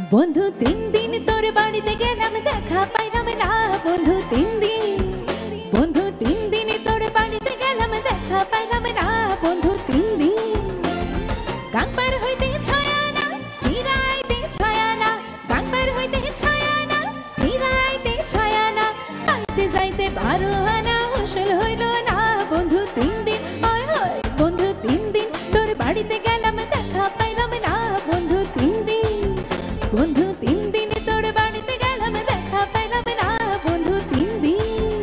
বন্ধু 3 দিন তোর বাড়িতে গেলাম দেখা পাইলাম না বন্ধু 3 দিন বন্ধু 3 দিন তোর বাড়িতে গেলাম দেখা পাইলাম না বন্ধু 3 দিন গাংপার হইতে ছায়া না ফিরাইতে ছায়া না গাংপার হইতে ছায়া না ফিরাইতে ছায়া না আইতে যাইতে 12 আনা উসল হইল না বন্ধু 3 দিন ওই ওই বন্ধু 3 দিন তোর বাড়িতে গেলাম দেখা পাইলাম না বন্ধু 3 দিন বন্ধু 3 দিন তোর বাড়িতে গেলাম দেখা পাইলাম না বন্ধু 3 দিন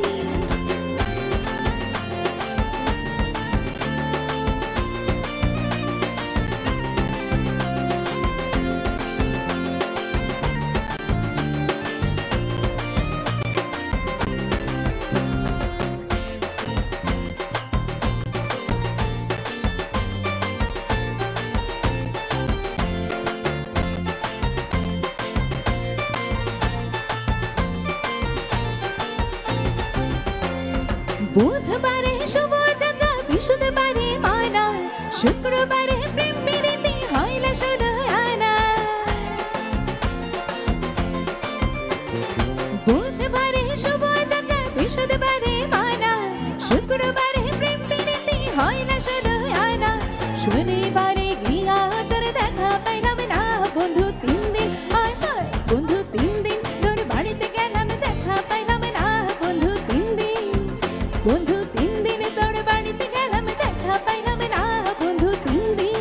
বুধবারে শুভযাত্রা বৃহস্পতিবারে মানা শুক্রবারে প্রেম প্রীতি হইলা শুধু আনা বুধবারে শুভযাত্রা বৃহস্পতিবারে মানা শুক্রবারে প্রেম প্রীতি হইলা শুধু আনা শনিবারে গিয়া তোর দেখা পাইলাম না বন্ধু 3 দিন হায় হায় বন্ধু 3 দিন তোর বাড়িতে গেলাম দেখা পাইলাম না বন্ধু 3 দিন বন্ধু 3 দিন তোর বাড়িতে গেলাম দেখা পাইলাম না বন্ধু 3 দিন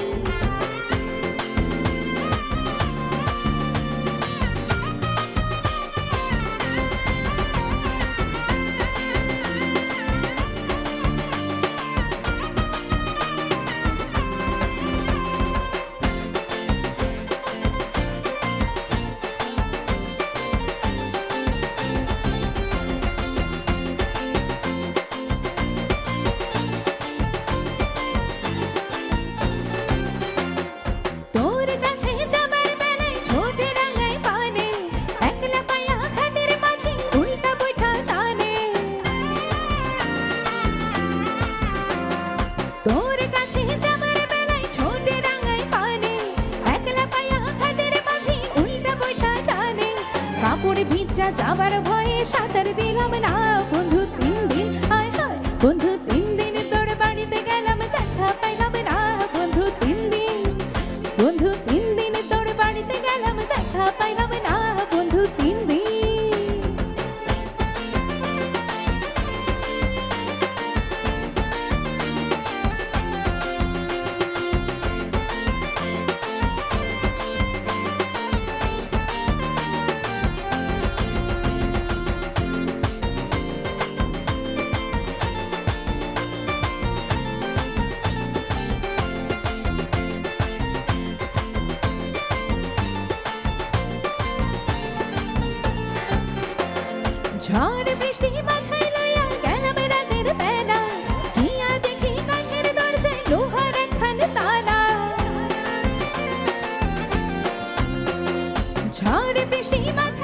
ভিজা যাবার ভয়ে সাঁতার দিলাম না বন্ধু 3 দিন হায় হায় বন্ধু 3 দিন তোর বাড়িতে গেলাম দেখা পাইলাম না বন্ধু 3 দিন বন্ধু 3 দিন তোর বাড়িতে গেলাম দেখা পাইলাম না বন্ধু 3 দিন ঝড় বৃষ্টি মাথায় লইয়া গেলাম রাতের বেলা গিয়া দেখি কাঠের দরজায় লোহার একখান তালা ঝড় বৃষ্টি